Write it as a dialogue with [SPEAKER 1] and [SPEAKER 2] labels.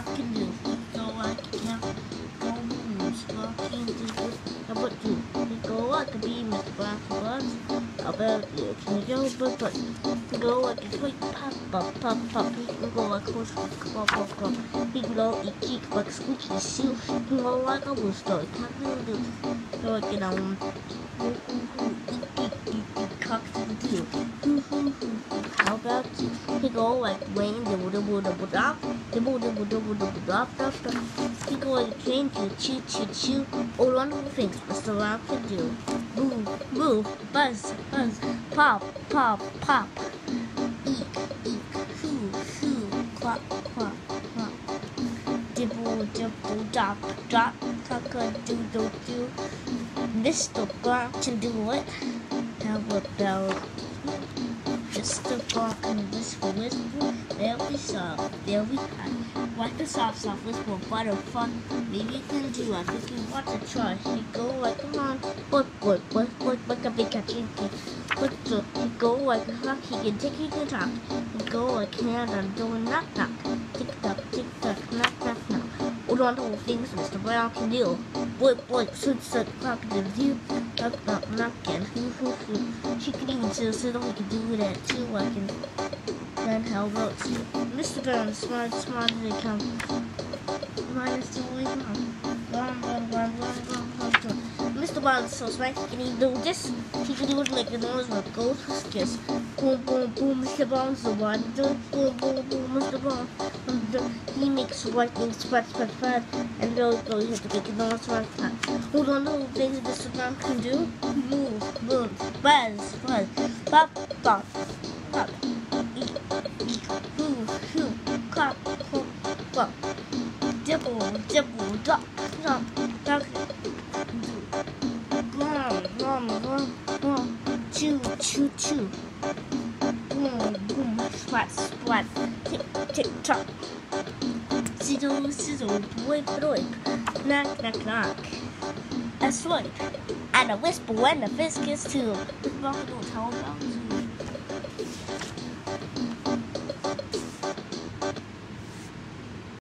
[SPEAKER 1] I can do. So I can go moves. Walking to the number two. To go I can be Mr. Brown Buzz. How about you? Can you go but to go I can quick pop. He can go like a push pop. He can go eat cheek like a squeaky shoe. He can go like a rooster. He can't do. So I can cock to the deal. How about he go like rain, the he go like a train to choo. All wonderful things Mr. Brown can do. Move, buzz, pop. Eek, hoo, quack. Dibble, drop, cock-a-doodle-doo. Mr. Brown can do it. How about Mr. Brown can whisper, they'll be soft, they'll be hot. Like the soft whisper, butter fun. Maybe you can do it if you want to try. You go like a man, what, like a big chinky. You go like a hawk, he can take you to talk. You go like a hand on door, knock. Tick tock, knock. All wonderful things Mr. Brown can do. Boy, soot, clock to do. Knock, and hoo. She can even sit on, we can do that too. I can then how about Mr. Brown is smart as they come. Minus the way run. Mr. Brown is so smart, he can even do this. He can do it like a nose with gold whiskers. Boom, Mr. Brown's the one. Boom, Mr. Brown. He makes lightning spread, and those you have to make a nose right. Hold on, little things Mr. Brown can do. Move, buzz, pop. Hoo, clap. Dibble, duck. Rum, chew. Boom, splat, tick, tock. Sizzle, whip, knock. A swipe, and a whisper when the fist gets to. With multiple tall bells.